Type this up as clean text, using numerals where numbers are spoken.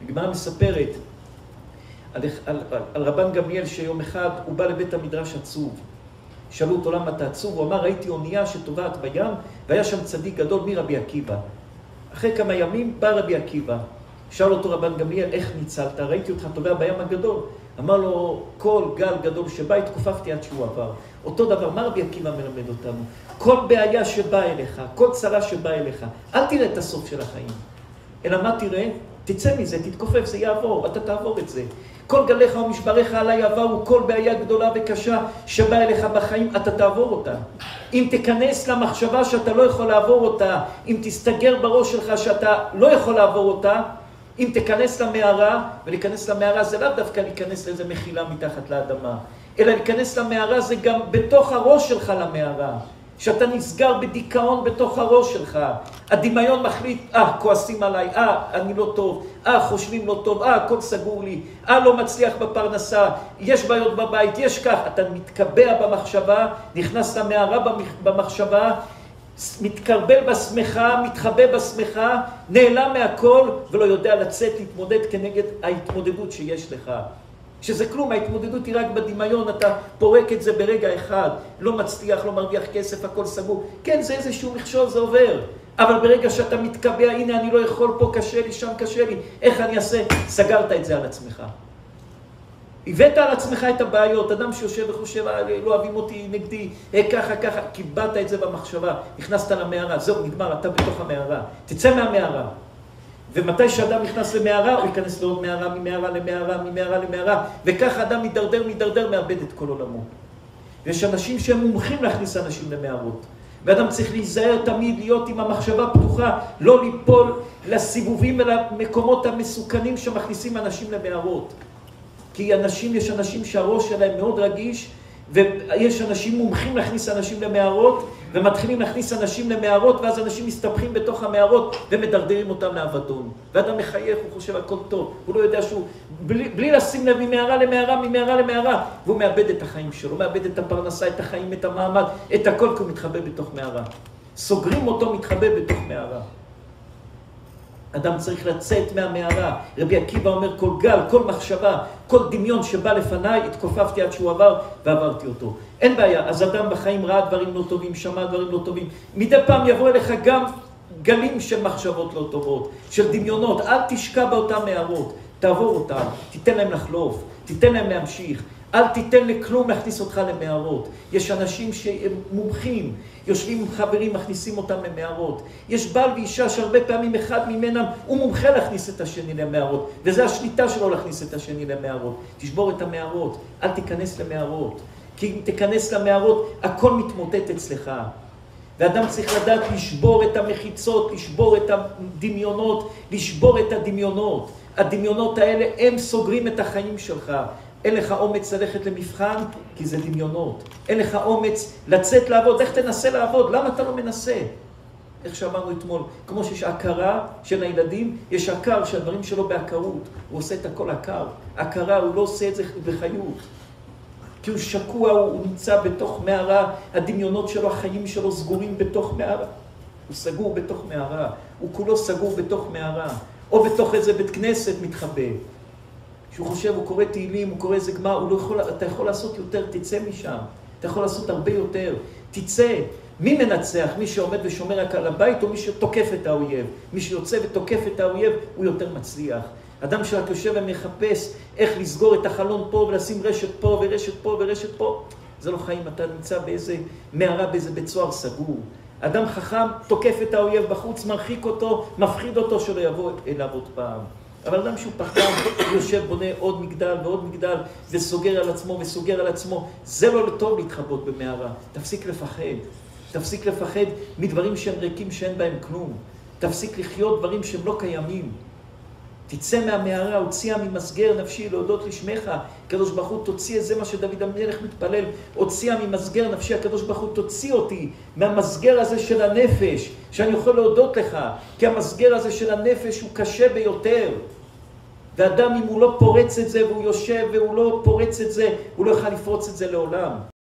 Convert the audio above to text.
הגמרא מספרת על רבן גמליאל שיום אחד הוא בא לבית המדרש עצוב. שאלו אותו למה אתה עצוב, הוא אמר ראיתי אונייה שטובעת בים והיה שם צדיק גדול מרבי עקיבא. אחרי כמה ימים בא רבי עקיבא, שאל אותו רבן גמליאל איך ניצלת, ראיתי אותך טובע בים הגדול. אמר לו כל גל גדול שבא התכופפתי עד שהוא עבר. אותו דבר מה רבי עקיבא מלמד אותנו, כל בעיה שבאה אליך, כל צרה שבאה אליך, אל תראה את הסוף של החיים, אלא מה תראה? תצא מזה, תתכופף, זה יעבור, אתה תעבור את זה. כל גליך ומשבריך עליי עברו, כל בעיה גדולה וקשה שבאה אליך בחיים, אתה תעבור אותה. אם תיכנס למחשבה שאתה לא יכול לעבור אותה, אם תסתגר בראש שלך שאתה לא יכול לעבור אותה, אם תיכנס למערה, ולהיכנס למערה זה לאו דווקא להיכנס לאיזה מחילה מתחת לאדמה, אלא להיכנס למערה זה גם בתוך הראש שלך למערה. שאתה נסגר בדיכאון בתוך הראש שלך. הדמיון מחליט, כועסים עליי, אני לא טוב, חושבים לא טוב, הכל סגור לי, לא מצליח בפרנסה, יש בעיות בבית, יש כך. אתה מתקבע במחשבה, נכנס למערה במחשבה, מתקרבל בשמחה, מתחבא בשמחה, נעלם מהכל ולא יודע לצאת, להתמודד כנגד ההתמודדות שיש לך. שזה כלום, ההתמודדות היא רק בדמיון, אתה פורק את זה ברגע אחד, לא מצליח, לא מרוויח כסף, הכל סגור. כן, זה איזשהו מכשול, זה עובר. אבל ברגע שאתה מתקבע, הנה אני לא יכול, פה קשה לי, שם קשה לי, איך אני אעשה? סגרת את זה על עצמך. הבאת על עצמך את הבעיות, אדם שיושב וחושב, לא אוהבים אותי נגדי, ככה, ככה, קיבלת את זה במחשבה, נכנסת למערה, זהו, נגמר, אתה בתוך המערה, תצא מהמערה. ומתי שאדם נכנס למערה, הוא ייכנס לעוד מערה, ממערה למערה, ממערה למערה, וכך אדם מדרדר, מאבד את כל עולמו. ויש אנשים שהם מומחים להכניס אנשים למערות. ואדם צריך להיזהר תמיד, להיות עם המחשבה פתוחה, לא ליפול לסיבובים ולמקומות המסוכנים שמכניסים אנשים למערות. כי יש אנשים שהראש שלהם מאוד רגיש, ויש אנשים מומחים להכניס אנשים למערות, ומתחילים להכניס אנשים למערות, ואז אנשים מסתבכים בתוך המערות ומדרדרים אותם לאבדון. ואדם מחייך, הוא חושב הכל טוב, הוא לא יודע שהוא, בלי לשים לב ממערה למערה, ממערה למערה, והוא מאבד את החיים שלו, מאבד את הפרנסה, את החיים, את המעמד, את הכל, כי הוא מתחבא בתוך מערה. סוגרים אותו, מתחבא בתוך מערה. אדם צריך לצאת מהמערה. רבי עקיבא אומר כל גל, כל מחשבה, כל דמיון שבא לפניי, התכופפתי עד שהוא עבר ועברתי אותו. אין בעיה, אז אדם בחיים ראה דברים לא טובים, שמע דברים לא טובים. מדי פעם יבוא אליך גם גלים של מחשבות לא טובות, של דמיונות. אל תשקע באותם מערות, תעבור אותם, תיתן להם לחלוף, תיתן להם להמשיך. אל תיתן לכלום להכניס אותך למערות. יש אנשים שהם מומחים, יושבים עם חברים, מכניסים אותם למערות. יש בעל ואישה שהרבה פעמים אחד ממנם הוא מומחה להכניס את השני למערות, וזה השליטה שלו להכניס את השני למערות. תשבור את המערות, אל תיכנס למערות, כי אם תיכנס למערות הכל מתמוטט אצלך. ואדם צריך לדעת לשבור את המחיצות, לשבור את הדמיונות, לשבור את הדמיונות. הדמיונות האלה הם סוגרים את החיים שלך. אין לך אומץ ללכת למבחן, כי זה דמיונות. אין לך אומץ לצאת לעבוד. איך תנסה לעבוד? למה אתה לא מנסה? איך שאמרנו אתמול, כמו שיש הכרה של הילדים, יש הכר שהדברים שלו בהכרות. הוא עושה את הכל הכר. הכרה, הוא לא עושה את זה בחיות. כי הוא שקוע, הוא נמצא בתוך מערה, הדמיונות שלו, החיים שלו סגורים בתוך מערה. הוא סגור בתוך מערה. הוא כולו סגור בתוך מערה. או בתוך איזה בית כנסת מתחבא. שהוא חושב, הוא קורא תהילים, הוא קורא איזה גמר, אתה יכול לעשות יותר, תצא משם. אתה יכול לעשות הרבה יותר. תצא. מי מנצח? מי שעומד ושומר רק על הבית, או מי שתוקף את האויב? מי שיוצא ותוקף את האויב, הוא יותר מצליח. אדם שרק יושב ומחפש איך לסגור את החלון פה, ולשים רשת פה, ורשת פה, ורשת פה. זה לא חיים, אתה נמצא באיזה מערה, באיזה בית סוהר סגור. אדם חכם תוקף את האויב בחוץ, מרחיק אותו, מפחיד אותו שלא יבוא אליו עוד פעם. אבל אדם שהוא פחדן, יושב, בונה עוד מגדל ועוד מגדל, וסוגר על עצמו וסוגר על עצמו. זה לא טוב להתחבות במערה. תפסיק לפחד. תפסיק לפחד מדברים שהם ריקים שאין בהם כלום. תפסיק לחיות דברים שהם לא קיימים. תצא מהמערה, הוציאה ממסגר נפשי להודות לשמך. הקדוש ברוך הוא תוציא, זה מה שדוד המלך מתפלל. הוציאה ממסגר נפשי, הקדוש ברוך הוא תוציא אותי מהמסגר הזה של הנפש, שאני יכול להודות לך, כי המסגר הזה של הנפש הוא קשה ביותר. ואדם אם הוא לא פורץ את זה והוא יושב והוא לא פורץ את זה, הוא לא יוכל לפרוץ את זה לעולם.